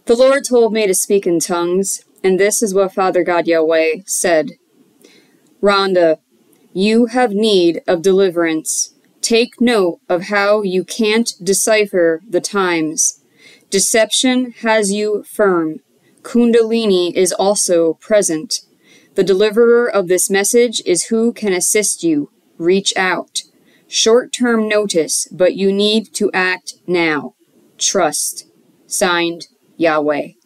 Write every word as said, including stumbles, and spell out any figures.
The Lord told me to speak in tongues, and this is what Father God Yahweh said. Rhonda, you have need of deliverance. Take note of how you can't decipher the times. Deception has you firm. Kundalini is also present. The deliverer of this message is who can assist you. Reach out. Short-term notice, but you need to act now. Trust. Signed, Yahweh.